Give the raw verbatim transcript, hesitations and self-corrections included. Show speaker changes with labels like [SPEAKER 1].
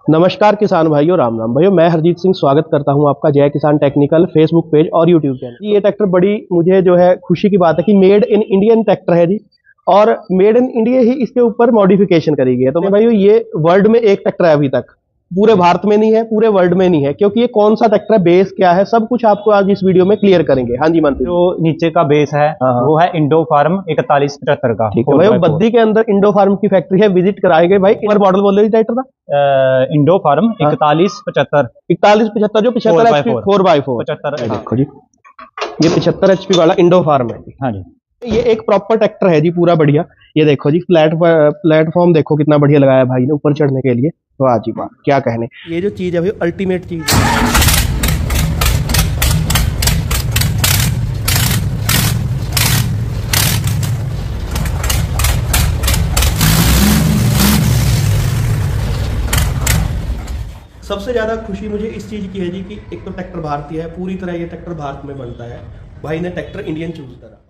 [SPEAKER 1] नमस्कार किसान भाइयों, राम राम भाइयों। मैं हरजीत सिंह स्वागत करता हूं आपका Jai Kisan technical Facebook page और यूट्यूब चैनल। ये ट्रैक्टर बड़ी मुझे जो है खुशी की बात है कि मेड इन इंडियन ट्रैक्टर है जी, और मेड इन इंडिया ही इसके ऊपर मॉडिफिकेशन करी गई है। तो भाइयों ये वर्ल्ड में एक ट्रैक्टर है, अभी तक पूरे भारत में नहीं है, पूरे वर्ल्ड में नहीं है, क्योंकि ये कौन सा ट्रैक्टर है, बेस क्या है, सब कुछ आपको आज इस वीडियो में क्लियर करेंगे। हाँ जी मनप्रीत।
[SPEAKER 2] जो नीचे का बेस है वो है इंडो फार्म इकतालीस पचहत्तर का।
[SPEAKER 1] ठीक है भाई, बद्दी के अंदर इंडो फार्म की फैक्ट्री है, विजिट कराएंगे भाई। एक बार मॉडल बोल रहे ट्रैक्टर का
[SPEAKER 2] इंडो फार्म इकतालीस पचहत्तर
[SPEAKER 1] इकतालीस पचहत्तर जो पचहत्तर एचपी फोर बाई फोर
[SPEAKER 2] पचहत्तर।
[SPEAKER 1] देखो जी, ये पचहत्तर एचपी वाला इंडो फार्म है।
[SPEAKER 2] हाँ जी,
[SPEAKER 1] ये एक प्रॉपर ट्रैक्टर है जी, पूरा बढ़िया। ये देखो जी, प्लेट प्लेटफॉर्म देखो कितना बढ़िया लगाया भाई ने ऊपर चढ़ने के लिए। वाह जी वाह, क्या कहने। ये जो चीज है भाई, अल्टीमेट चीज है। सबसे ज्यादा खुशी मुझे इस चीज की है जी कि एक तो ट्रैक्टर भारतीय है, पूरी तरह ये ट्रैक्टर भारत में बनता है। भाई ने ट्रैक्टर इंडियन चूज करा।